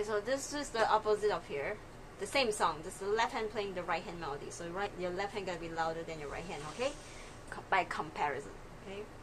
Okay, so this is the opposite of here. The same song. This is the left hand playing the right hand melody. So your left hand gonna be louder than your right hand. Okay, by comparison. Okay.